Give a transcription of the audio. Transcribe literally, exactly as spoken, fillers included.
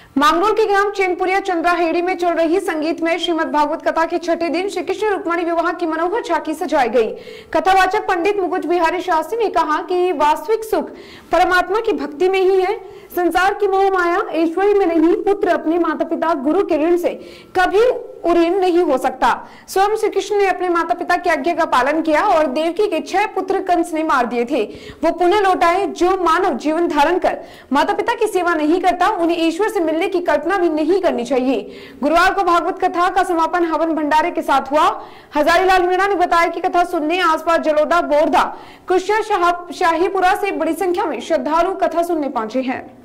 मांगरोल के ग्राम चेनपुरिया चंद्राहेड़ी में चल रही संगीत में श्रीमद् भागवत कथा के छठे दिन श्री कृष्ण रुक्मणी विवाह की मनोहर झांकी सजाई गई। कथावाचक पंडित मुकुट बिहारी शास्त्री ने कहा कि वास्तविक सुख परमात्मा की भक्ति में ही है। संसार की मोह माया ईश्वरी में नहीं, पुत्र अपने माता पिता गुरु के ऋण से कभी उऋण नहीं हो सकता। स्वयं श्री कृष्ण ने अपने माता पिता की आज्ञा का पालन किया और देवकी के छह पुत्र कंस ने मार दिए थे। वो पुनः लौट आए। जो मानव जीवन धारण कर माता पिता की सेवा नहीं करता, उन्हें ईश्वर से मिलने की कल्पना भी नहीं करनी चाहिए। गुरुवार को भागवत कथा का समापन हवन भंडारे के साथ हुआ। हजारीलाल मीणा ने बताया कि कथा सुनने आसपास जलोदा, बोरदा, कुशिया, शाहीपुरा से बड़ी संख्या में श्रद्धालु कथा सुनने पहुंचे हैं।